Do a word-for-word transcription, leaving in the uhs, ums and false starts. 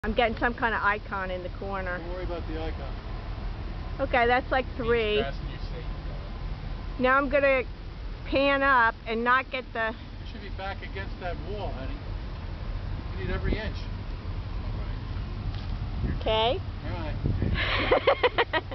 I'm getting some kind of icon in the corner. Don't worry about the icon. Okay, that's like three. Now I'm going to pan up and not get the... You should be back against that wall, honey. You need every inch. Okay. All right.